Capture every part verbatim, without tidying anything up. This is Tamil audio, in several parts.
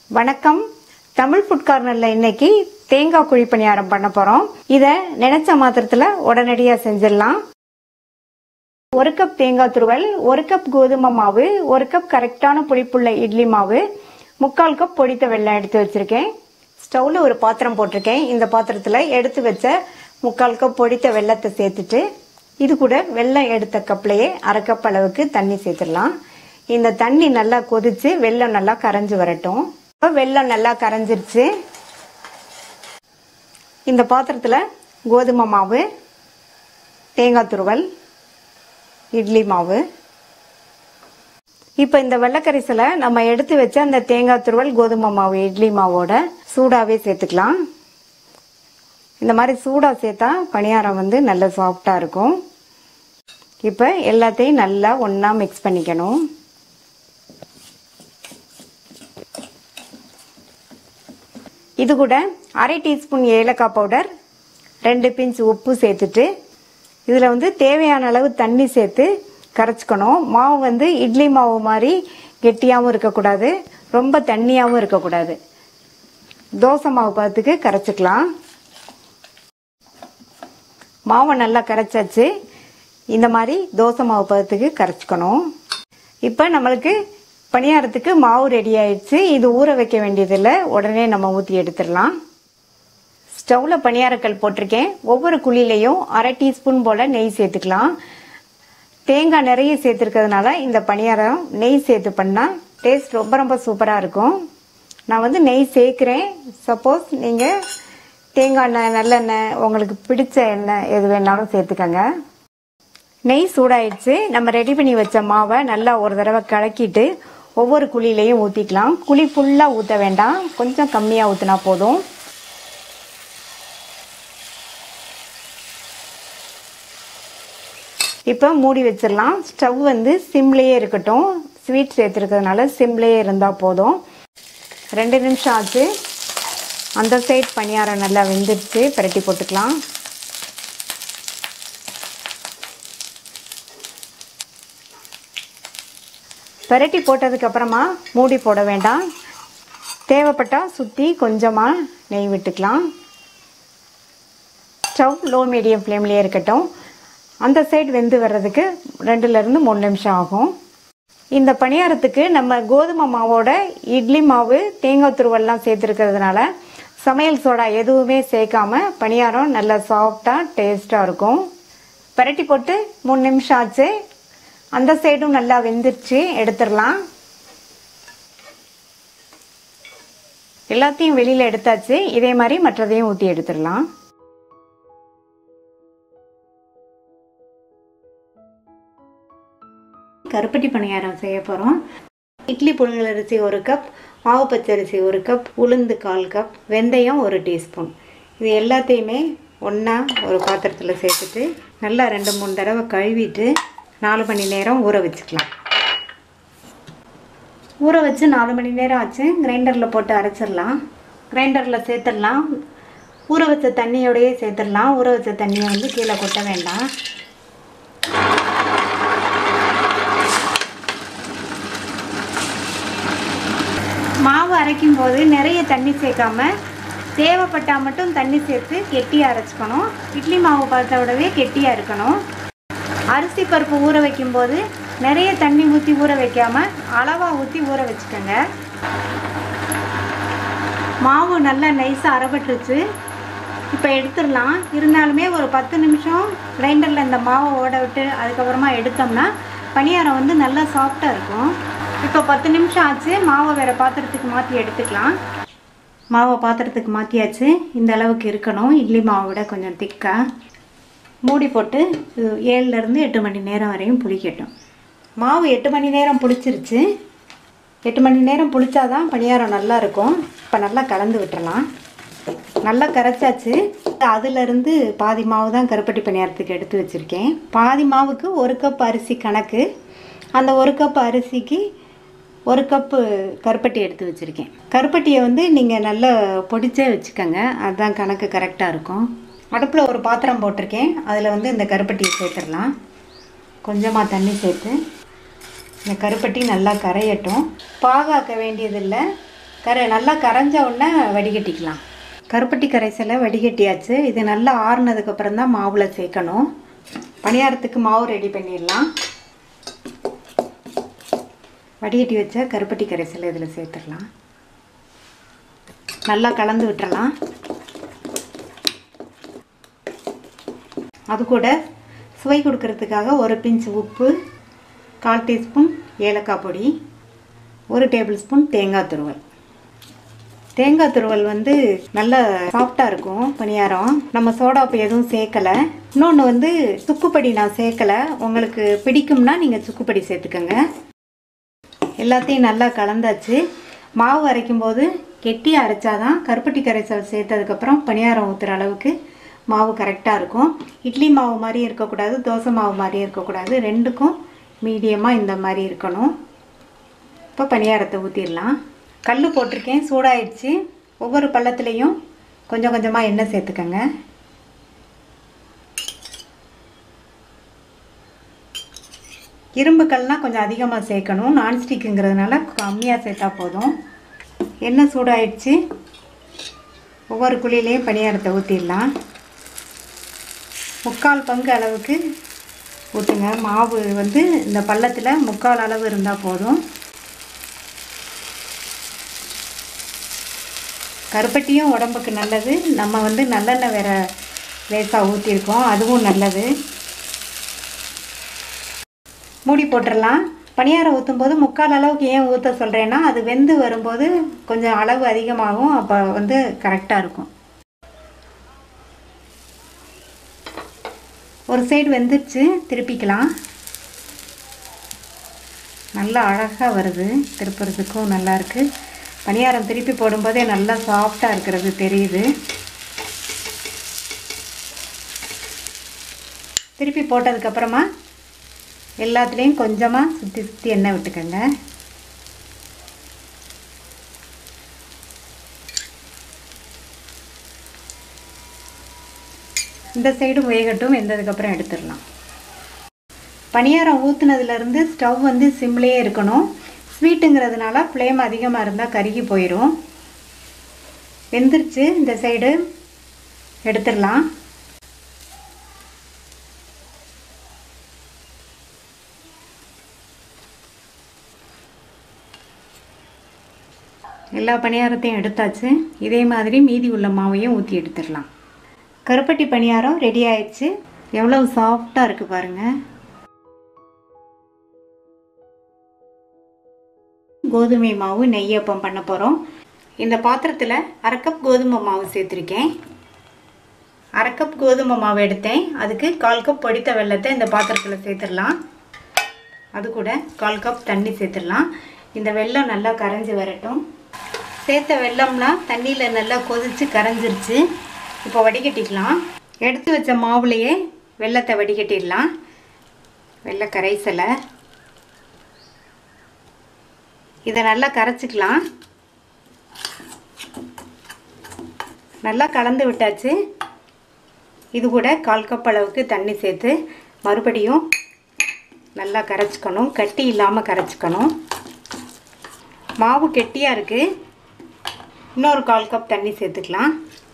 வணக்கம். தமிழ் ஃபுட் கார்னர்ல இன்னைக்கு தேங்காய் குழி பணியாரம் பண்ண போறோம். இத நினைச்ச மாத்திரத்துல உடனடியா செஞ்சிடலாம். ஒரு கப் தேங்காய் துருவல், ஒரு கப் கோதுமை மாவு, ஒரு கப் கரெக்டான புளிப்புள்ள இட்லி மாவு, முக்கால் கப் பொடித்த வெல்லம் எடுத்து வச்சிருக்கேன். ஸ்டவ்ல ஒரு பாத்திரம் போட்டிருக்கேன். இந்த பாத்திரத்துல எடுத்து வச்ச முக்கால் கப் பொடித்த வெல்லத்தை சேர்த்துட்டு இது கூட வெல்லம் எடுத்த கப்லயே அரை கப் அளவுக்கு தண்ணி சேர்த்துடலாம். இந்த தண்ணி நல்லா கொதிச்சு வெல்லம் நல்லா கரைஞ்சு வரட்டும். வெல்லம் நல்லா கரைஞ்சிருச்சு. இந்த பாத்திரத்துல கோதுமை மாவு, தேங்காய் துருவல், இட்லி மாவு. இப்ப இந்த வெள்ளக்கரைசலை நம்ம எடுத்து வச்ச அந்த தேங்காய் துருவல், கோதுமை மாவு, இட்லி மாவோட சூடாவே சேர்த்துக்கலாம். இந்த மாதிரி சூடா சேர்த்தா பணியாரம் வந்து நல்ல சாஃப்டா இருக்கும். இப்ப எல்லாத்தையும் நல்லா ஒன்னா மிக்ஸ் பண்ணிக்கணும். இது கூட அரை டீஸ்பூன் ஏலக்காய் பவுடர், ரெண்டு பிஞ்ச் உப்பு சேர்த்துட்டு இதுல வந்து தேவையான அளவு தண்ணி சேர்த்து கரைச்சிக்கணும். மாவு வந்து இட்லி மாவு மாதிரி கெட்டியாவும் இருக்கக்கூடாது, ரொம்ப தண்ணியாவும் இருக்கக்கூடாது. தோசை மாவு பார்த்துக்கு கரைச்சிக்கலாம். மாவை நல்லா கரைச்சாச்சு. இந்த மாதிரி தோசை மாவு பதத்துக்கு கரைச்சிக்கணும். இப்போ நம்மளுக்கு பணியாரத்துக்கு மாவு ரெடி ஆயிடுச்சு. இது ஊற வைக்க வேண்டியதில்லை, உடனே நம்ம ஊற்றி எடுத்துடலாம். ஸ்டவ்ல பணியாரக்கல் போட்டிருக்கேன். ஒவ்வொரு குழிலையும் அரை டீஸ்பூன் போல நெய் சேர்த்துக்கலாம். தேங்காய் நிறைய சேர்த்துருக்கிறதுனால இந்த பணியாரம் நெய் சேர்த்து பண்ணா டேஸ்ட் ரொம்ப ரொம்ப சூப்பராக இருக்கும். நான் வந்து நெய் சேர்க்கிறேன். சப்போஸ் நீங்கள் தேங்காய் எண்ணெய், நல்லெண்ணெய், உங்களுக்கு பிடிச்ச எண்ணெய் எது வேணாலும் சேர்த்துக்கங்க. நெய் சூடாயிடுச்சு. நம்ம ரெடி பண்ணி வச்ச மாவை நல்லா ஒரு தடவை கலக்கிட்டு ஒவ்வொரு குழிலையும் ஊற்றிக்கலாம். குழி ஃபுல்லாக ஊற்ற வேண்டாம், கொஞ்சம் கம்மியாக ஊற்றினா போதும். இப்போ மூடி வச்சிடலாம். ஸ்டவ் வந்து சிம்லேயே இருக்கட்டும். ஸ்வீட் சேர்த்துருக்கிறதுனால சிம்லேயே இருந்தால் போதும். ரெண்டு நிமிஷம் ஆச்சு. அந்த சைட் பணியாரம் நல்லா வெந்துடுச்சு. பிரட்டி போட்டுக்கலாம். பிரட்டி போட்டதுக்கு அப்புறமா மூடி போட வேண்டாம். தேவைப்பட்டா சுற்றி கொஞ்சமாக நெய் விட்டுக்கலாம். ஸ்டவ் லோ மீடியம் ஃப்ளேம்லேயே இருக்கட்டும். அந்த சைடு வெந்து வர்றதுக்கு ரெண்டுலேருந்து மூணு நிமிஷம் ஆகும். இந்த பணியாரத்துக்கு நம்ம கோதுமை மாவோட இட்லி மாவு, தேங்காய் துருவெல்லாம் சேர்த்துருக்கிறதுனால சமையல் சோடா எதுவுமே சேர்க்காம பணியாரம் நல்லா சாஃப்டாக டேஸ்டாக இருக்கும். பிரட்டி போட்டு மூணு நிமிஷம் ஆச்சு. அந்த சைடும் நல்லா வெந்துருச்சு. எடுத்துடலாம். எல்லாத்தையும் வெளியில எடுத்தாச்சு. இதே மாதிரி மற்றதையும் ஊற்றி எடுத்துடலாம். கருப்பட்டி பணியாரம் செய்ய போறோம். இட்லி புழுங்கலரிசி ஒரு கப், மாவு பச்சரிசி ஒரு கப், உளுந்து கால் கப், வெந்தயம் ஒரு டீஸ்பூன். இது எல்லாத்தையுமே ஒன்றா ஒரு பாத்திரத்தில் சேர்த்துட்டு நல்லா ரெண்டு மூணு தடவை கழுவிட்டு நாலு மணி நேரம் ஊற வச்சுக்கலாம். ஊற வச்சு நாலு மணி நேரம் ஆச்சு. கிரைண்டரில் போட்டு அரைச்சிடலாம். கிரைண்டரில் சேர்த்துடலாம். ஊற வச்ச தண்ணியோடையே சேர்த்துடலாம். ஊற வச்ச தண்ணியை வந்து கீழே கொட்ட வேண்டாம். மாவு அரைக்கும் போது நிறைய தண்ணி சேர்க்காம தேவைப்பட்டால் மட்டும் தண்ணி சேர்த்து கெட்டியாக அரைச்சிக்கணும். இட்லி மாவு பார்த்தோடவே கெட்டியாக இருக்கணும். அரிசி பருப்பு ஊற வைக்கும் போது நிறைய தண்ணி ஊற்றி ஊற வைக்காம அளவாக ஊற்றி ஊற வச்சுக்கோங்க. மாவு நல்லா நைஸாக அரைப்பட்டுருச்சு. இப்போ எடுத்துடலாம். இருந்தாலுமே ஒரு பத்து நிமிஷம் கிரைண்டரில் இந்த மாவை ஓட விட்டு அதுக்கப்புறமா எடுத்தோம்னா பணியாரம் வந்து நல்லா சாஃப்டாக இருக்கும். இப்போ பத்து நிமிஷம் ஆச்சு. மாவை வேறு பாத்திரத்துக்கு மாற்றி எடுத்துக்கலாம். மாவை பாத்திரத்துக்கு மாற்றியாச்சு. இந்த அளவுக்கு இருக்கணும். இட்லி மாவை விட கொஞ்சம் திக்காக. மூடி போட்டு ஏழுலேருந்து எட்டு மணி நேரம் வரையும் புளிக்கட்டும். மாவு எட்டு மணி நேரம் புளிச்சிருச்சு. எட்டு மணி நேரம் புளிச்சாதான் பணியாரம் நல்லா இருக்கும். இப்போ நல்லா கலந்து விட்டுறலாம். நல்லா கரைச்சாச்சு. அதுலேருந்து பாதி மாவு தான் கருப்பட்டி பணியாரத்துக்கு எடுத்து வச்சுருக்கேன். பாதி மாவுக்கு ஒரு கப் அரிசி கணக்கு. அந்த ஒரு கப் அரிசிக்கு ஒரு கப்பு கருப்பட்டி எடுத்து வச்சுருக்கேன். கருப்பட்டியை வந்து நீங்கள் நல்லா பொடிச்சே வச்சுக்கோங்க, அதுதான் கணக்கு கரெக்டாக இருக்கும். அடுப்பில் ஒரு பாத்திரம் போட்டிருக்கேன். அதில் வந்து இந்த கருப்பட்டியை சேர்த்துடலாம். கொஞ்சமாக தண்ணி சேர்த்து இந்த கருப்பட்டி நல்லா கரையட்டும். பாகாக்க வேண்டியதில்லை. கரை நல்லா கரைஞ்ச உடனே வடிகட்டிக்கலாம். கருப்பட்டி கரைசலை வடிகட்டியாச்சு. இது நல்லா ஆறுனதுக்கப்புறம் தான் மாவில் சேர்க்கணும். பணியாரத்துக்கு மாவு ரெடி பண்ணிடலாம். வடிகட்டி வச்ச கருப்பட்டி கரைசலை இதில் சேர்த்துடலாம். நல்லா கலந்து விட்டுறலாம். அது கூட சுவை கொடுக்கறதுக்காக ஒரு பிஞ்ச் உப்பு, கால் டீஸ்பூன் ஏலக்காய் பொடி, ஒரு டேபிள் ஸ்பூன் தேங்காய் துருவல். தேங்காய் துருவல் வந்து நல்ல சாஃப்டாக இருக்கும் பணியாரம். நம்ம சோடாப்பு எதுவும் சேர்க்கலை. இன்னொன்று வந்து சுக்குப்பொடி நான் சேர்க்கலை. உங்களுக்கு பிடிக்கும்னா நீங்கள் சுக்குப்பொடி சேர்த்துக்கோங்க. எல்லாத்தையும் நல்லா கலந்தாச்சு. மாவு அரைக்கும் போது கெட்டியாக அரைச்சாதான் கருப்பட்டி கரைசல் சேர்த்ததுக்கப்புறம் பணியாரம் ஊற்றுற அளவுக்கு மாவு கரெக்டாக இருக்கும். இட்லி மாவு மாதிரி இருக்கக்கூடாது, தோசை மாவு மாதிரி இருக்கக்கூடாது. ரெண்டுக்கும் மீடியமாக இந்த மாதிரி இருக்கணும். இப்போ பணியாரத்தை ஊற்றிடலாம். கல் போட்டிருக்கேன், சூடாயிடுச்சு. ஒவ்வொரு பள்ளத்துலேயும் கொஞ்சம் கொஞ்சமாக எண்ணெய் சேர்த்துக்கங்க. இரும்பு கல்னால் கொஞ்சம் அதிகமாக சேர்க்கணும். நான்ஸ்டிக்குங்கிறதுனால கம்மியாக சேர்த்தா போதும். எண்ணெய் சூடாயிடுச்சு. ஒவ்வொரு குழியிலையும் பணியாரத்தை ஊற்றிடலாம். முக்கால் பங்கு அளவுக்கு ஊற்றுங்க. மாவு வந்து இந்த பள்ளத்தில் முக்கால் அளவு இருந்தால் போதும். கருப்பட்டியும் உடம்புக்கு நல்லது. நம்ம வந்து நல்லெண்ணெய் வேறு லேசாக ஊற்றிருக்கோம், அதுவும் நல்லது. மூடி போட்டுடலாம். பணியாரம் ஊற்றும் போது முக்கால் அளவுக்கு ஏன் ஊற்ற சொல்கிறேன்னா, அது வெந்து வரும்போது கொஞ்சம் அளவு அதிகமாகும். அப்போ வந்து கரெக்டாக இருக்கும். ஒரு சைடு வெந்துருச்சு, திருப்பிக்கலாம். நல்லா அழகாக வருது, திருப்புறதுக்கும் நல்லாயிருக்கு. பணியாரம் திருப்பி போடும்போதே நல்லா சாஃப்டாக இருக்கிறது தெரியுது. திருப்பி போட்டதுக்கப்புறமா எல்லாத்துலேயும் கொஞ்சமாக சுற்றி சுற்றி எண்ணெய் விட்டுக்கோங்க. இந்த சைடும் வேகட்டும். வெந்ததுக்கப்புறம் எடுத்துடலாம். பணியாரம் ஊற்றுனதுலேருந்து ஸ்டவ் வந்து சிம்லேயே இருக்கணும். ஸ்வீட்டுங்கிறதுனால ஃப்ளேம் அதிகமாக இருந்தால் கருகி போயிடும். வெந்துருச்சு. இந்த சைடு எடுத்துடலாம். எல்லா பணியாரத்தையும் எடுத்தாச்சு. இதே மாதிரி மீதி உள்ள மாவையும் ஊற்றி எடுத்துடலாம். கருப்பட்டி பணியாரம் ரெடி ஆயிடுச்சு. எவ்வளவு சாஃப்டாக இருக்குது பாருங்கள். கோதுமை மாவு நெய் அப்பம் பண்ண போகிறோம். இந்த பாத்திரத்தில் அரை கப் கோதுமை மாவு சேர்த்துருக்கேன். அரை கப் கோதுமை மாவு எடுத்தேன். அதுக்கு கால் கப் பொடித்த வெல்லத்தை இந்த பாத்திரத்தில் சேர்த்துடலாம். அது கூட கால் கப் தண்ணி சேர்த்துடலாம். இந்த வெல்லம் நல்லா கரைஞ்சி வரட்டும். சேர்த்த வெல்லம்லாம் தண்ணியில் நல்லா கொதித்து கரைஞ்சிருச்சு. இப்போ வடிகட்டிக்கலாம். எடுத்து வச்ச மாவுலையே வெல்லத்தை வடிகட்டிடலாம். வெல்ல கரைசலை இதை நல்லா கரைச்சிக்கலாம். நல்லா கலந்து விட்டாச்சு. இது கூட கால் கப் அளவுக்கு தண்ணி சேர்த்து மறுபடியும் நல்லா கரைச்சிக்கணும். கட்டி இல்லாமல் கரைச்சிக்கணும். மாவு கெட்டியாக இருக்குது. இன்னொரு கால் கப் தண்ணி சேர்த்துக்கலாம்.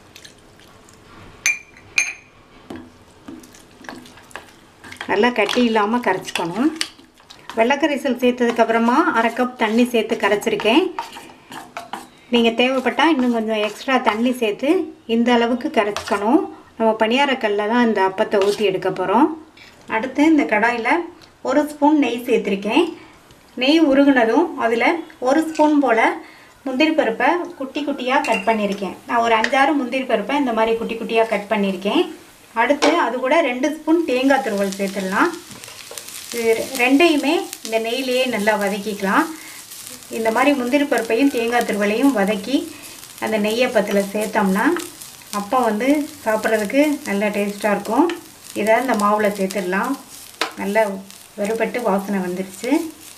நல்லா கட்டி இல்லாமல் கரைச்சிக்கணும். வெள்ளைக்கரைசல் சேர்த்ததுக்கப்புறமா அரை கப் தண்ணி சேர்த்து கரைச்சிருக்கேன். நீங்கள் தேவைப்பட்டால் இன்னும் கொஞ்சம் எக்ஸ்ட்ரா தண்ணி சேர்த்து இந்த அளவுக்கு கரைச்சிக்கணும். நம்ம பணியாரக்கல்லில் தான் இந்த அப்பத்தை ஊற்றி எடுக்க போகிறோம். அடுத்து இந்த கடாயில் ஒரு ஸ்பூன் நெய் சேர்த்துருக்கேன். நெய் உருகுனதும் அதில் ஒரு ஸ்பூன் போல் முந்திரி பருப்பை குட்டி குட்டியாக கட் பண்ணியிருக்கேன். நான் ஒரு அஞ்சாறு முந்திரி பருப்பை இந்த மாதிரி குட்டி குட்டியாக கட் பண்ணியிருக்கேன். அடுத்து அது கூட ரெண்டு ஸ்பூன் தேங்காய் துருவல் சேர்த்துடலாம். இது ரெண்டையுமே இந்த நெய்லேயே நல்லா வதக்கிக்கலாம். இந்த மாதிரி முந்திரி பருப்பையும் தேங்காய் துருவலையும் வதக்கி அந்த நெய்யப்பத்தில் சேர்த்தோம்னா அப்போ வந்து சாப்பிட்றதுக்கு நல்லா டேஸ்ட்டாக இருக்கும். இதை இந்த மாவில் சேர்த்துடலாம். நல்லா வறுபட்டு வாசனை வந்துடுச்சு.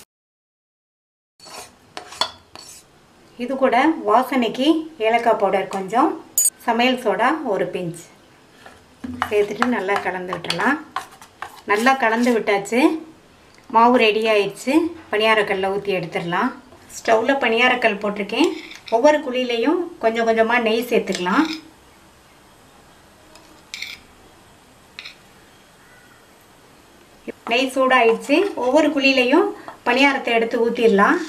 இது கூட வாசனைக்கு ஏலக்காய் பவுடர் கொஞ்சம், சமையல் சோடா ஒரு பிஞ்ச் சேர்த்துட்டு நல்லா கலந்து விட்டுடலாம். நல்லா கலந்து விட்டாச்சு. மாவு ரெடி ஆயிடுச்சு. பணியாரக்கல்ல ஊற்றி எடுத்துடலாம். ஸ்டவ்வில் பணியாரக்கல் போட்டிருக்கேன். ஒவ்வொரு குழியிலையும் கொஞ்சம் கொஞ்சமாக நெய் சேர்த்துக்கலாம். நெய் சூடாயிடுச்சு. ஒவ்வொரு குழியிலையும் பணியாரத்தை எடுத்து ஊற்றிடலாம்.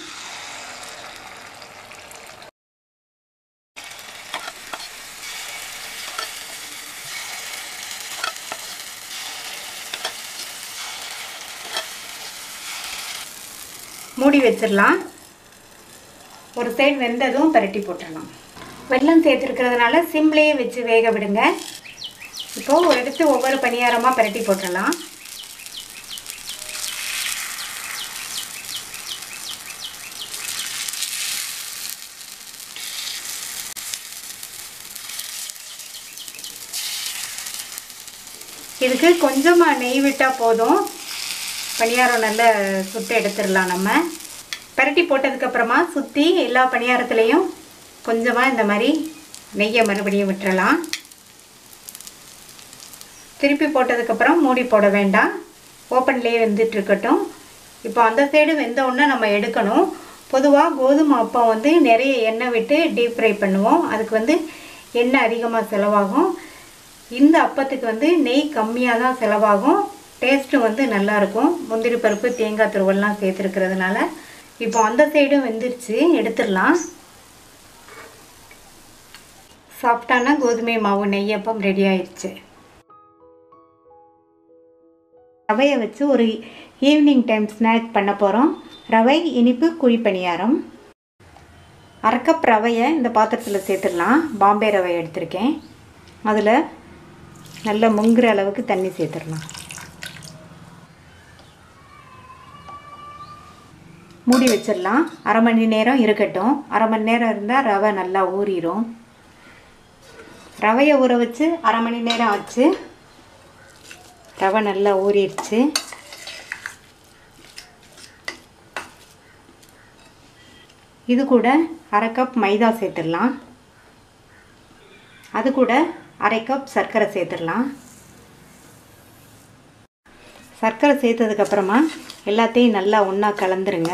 மூடி வச்சிடலாம். ஒரு சைடு வெந்ததும் பரட்டி போட்டுடலாம். வெல்லம் சேர்த்துருக்கிறதுனால சிம்லேயே வச்சு வேக விடுங்க. இப்போது ஒரு எடுத்து ஒவ்வொரு பணியாரமாக பரட்டி போட்டுடலாம். இதுக்கு கொஞ்சமாக நெய் விட்டால் போதும். பணியாரம் நல்லா சுட்டு எடுத்துடலாம். நம்ம பரட்டி போட்டதுக்கப்புறமா சுற்றி எல்லா பணியாரத்துலேயும் கொஞ்சமாக இந்த மாதிரி நெய்யை மறுபடியும் விட்டுறலாம். திருப்பி போட்டதுக்கப்புறம் மூடி போட வேண்டாம், ஓப்பன்லேயே வெந்துட்டுருக்கட்டும். இப்போ அந்த சைடு வெந்த உடனே நம்ம எடுக்கணும். பொதுவாக கோதுமை அப்பம் வந்து நிறைய எண்ணெய் விட்டு டீப் ஃப்ரை பண்ணுவோம். அதுக்கு வந்து எண்ணெய் அதிகமாக செலவாகும். இந்த அப்பத்துக்கு வந்து நெய் கம்மியாக தான் செலவாகும். டேஸ்ட்டும் வந்து நல்லாயிருக்கும். முந்திரி பருப்பு தேங்காய் துருவெல்லாம் சேர்த்துருக்கிறதுனால. இப்போ அந்த சைடும் வெந்துருச்சு, எடுத்துடலாம். சாஃப்டான கோதுமை மாவு நெய்யப்பம் ரெடி ஆயிடுச்சு. ரவையை வச்சு ஒரு ஈவினிங் டைம் ஸ்நாக் பண்ண போகிறோம். ரவை இனிப்பு குழி பணியாரம். அரை கப் ரவையை இந்த பாத்திரத்தில் சேர்த்துடலாம். பாம்பே ரவை எடுத்திருக்கேன். அதில் நல்லா முங்குற அளவுக்கு தண்ணி சேர்த்துடலாம். மூடி வச்சிடலாம். அரை மணி நேரம் இருக்கட்டும். அரை மணி நேரம் இருந்தால் ரவை நல்லா ஊறிடும். ரவையை ஊற வச்சு அரை மணி நேரம் ஆச்சு. ரவை நல்லா ஊறிடுச்சு. இது கூட அரை கப் மைதா சேர்த்துடலாம். அது கூட அரை கப் சர்க்கரை சேர்த்துடலாம். சர்க்கரை சேர்த்ததுக்கப்புறமா எல்லாத்தையும் நல்லா ஒன்றா கலந்துருங்க.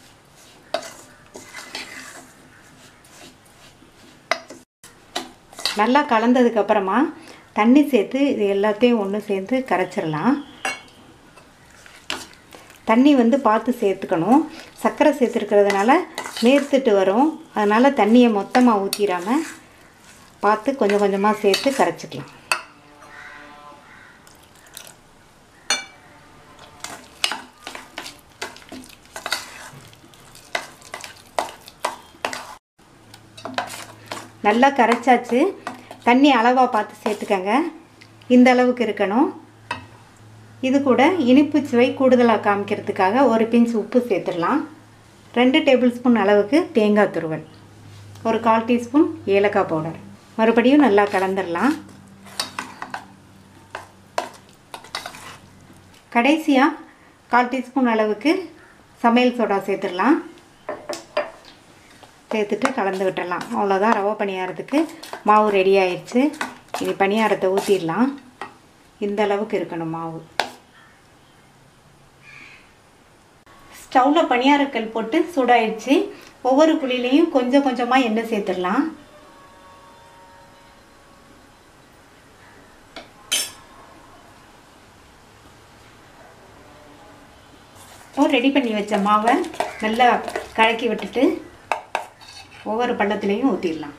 நல்லா கலந்ததுக்கப்புறமா தண்ணி சேர்த்து இது எல்லாத்தையும் ஒன்று சேர்த்து கரைச்சிடலாம். தண்ணி வந்து பார்த்து சேர்த்துக்கணும். சர்க்கரை சேர்த்துருக்கிறதுனால நேர்த்துட்டு வரும். அதனால் தண்ணியை மொத்தமாக ஊற்றிடாமல் பார்த்து கொஞ்சம் கொஞ்சமாக சேர்த்து கரைச்சிக்கலாம். நல்லா கரைச்சாச்சு. தண்ணி அளவாக பார்த்து சேர்த்துக்கங்க. இந்த அளவுக்கு இருக்கணும். இது கூட இனிப்பு சுவை கூடுதலாக காமிக்கிறதுக்காக ஒரு பிஞ்ச் உப்பு சேர்த்துடலாம். ரெண்டு டேபிள் ஸ்பூன் அளவுக்கு தேங்காய் துருவல், ஒரு கால் டீஸ்பூன் ஏலக்காய் பவுடர். மறுபடியும் நல்லா கலந்துடலாம். கடைசியாக கால் டீஸ்பூன் அளவுக்கு சமையல் சோடா சேர்த்துடலாம். சேர்த்துட்டு கலந்து விட்டுடலாம். அவ்வளோதான், ரவை பணியாரத்துக்கு மாவு ரெடி ஆயிடுச்சு. இனி பணியாரத்தை ஊற்றிடலாம். இந்த அளவுக்கு இருக்கணும் மாவு. ஸ்டவ்வில் பணியாரக்கல் போட்டு சூடாயிடுச்சு. ஒவ்வொரு குழியிலையும் கொஞ்சம் கொஞ்சமாக எண்ணெய் சேர்த்துடலாம். இப்போ ரெடி பண்ணி வச்ச மாவை நல்லா கலக்கி விட்டுட்டு ஒவ்வொரு பள்ளத்துலேயும் ஊற்றிடலாம்.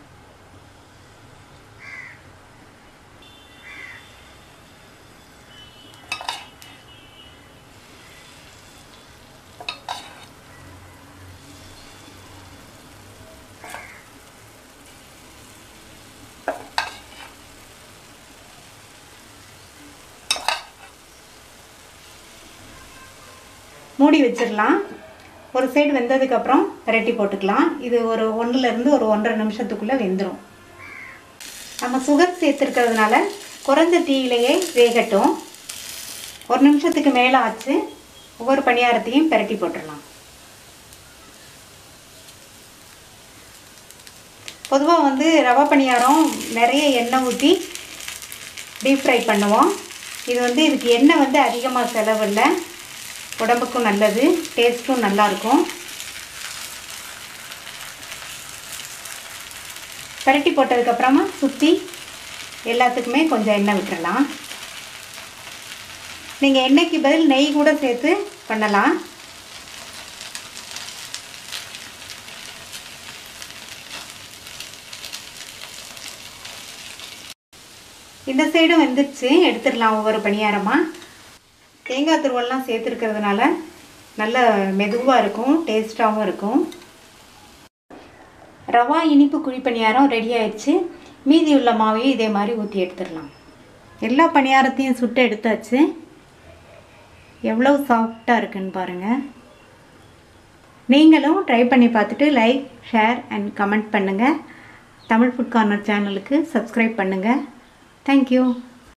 மூடி வச்சிடலாம். ஒரு சைடு வெந்ததுக்கப்புறம் பரட்டி போட்டுக்கலாம். இது ஒரு ஒன்றுலேருந்து ஒரு ஒன்றரை நிமிஷத்துக்குள்ளே வெந்துடும். நம்ம சுகர் சேர்த்துருக்கிறதுனால குறைஞ்ச தீயிலேயே வேகட்டும். ஒரு நிமிஷத்துக்கு மேலே ஆச்சு. ஒவ்வொரு பணியாரத்தையும் பரட்டி போட்டுடலாம். பொதுவாக வந்து ரவை பணியாரம் நிறைய எண்ணெய் ஊற்றி டீப் ஃப்ரை பண்ணுவோம். இது வந்து இதுக்கு எண்ணெய் வந்து அதிகமாக செலவில்லை. உடம்புக்கும் நல்லது, டேஸ்ட்டும் நல்லாயிருக்கும். பரட்டி போட்டதுக்கப்புறமா சுற்றி எல்லாத்துக்குமே கொஞ்சம் எண்ணெய் விட்டுறலாம். நீங்கள் எண்ணெய்க்கு பதில் நெய் கூட சேர்த்து பண்ணலாம். இந்த சைடும் வெந்துச்சு, எடுத்துடலாம் ஒவ்வொரு பணியாரமாக. தேங்காய் துருவல்லாம் சேர்த்துருக்கிறதுனால நல்ல மெதுவாக இருக்கும், டேஸ்ட்டாகவும் இருக்கும். ரவா இனிப்பு குழி பணியாரம் ரெடி ஆயிடுச்சு. மீதி உள்ள மாவையும் இதே மாதிரி ஊற்றி எடுத்துடலாம். எல்லா பணியாரத்தையும் சுட்டு எடுத்தாச்சு. எவ்வளோ சாஃப்டாக இருக்குன்னு பாருங்கள். நீங்களும் ட்ரை பண்ணி பார்த்துட்டு லைக், ஷேர் அண்ட் கமெண்ட் பண்ணுங்கள். தமிழ் ஃபுட் கார்னர் சேனலுக்கு சப்ஸ்கிரைப் பண்ணுங்கள். Thank you.